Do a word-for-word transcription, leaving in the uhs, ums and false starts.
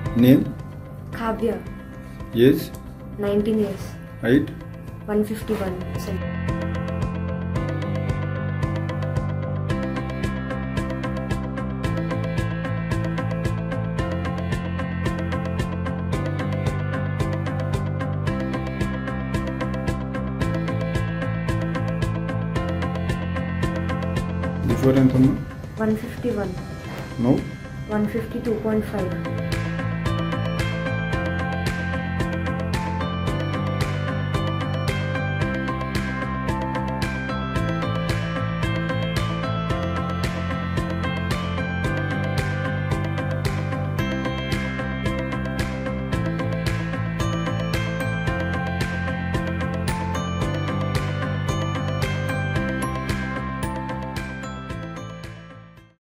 Name? Kavya. Age? nineteen years. Height? one fifty-one centimeters. Before and one fifty-one. now? one fifty-two point five.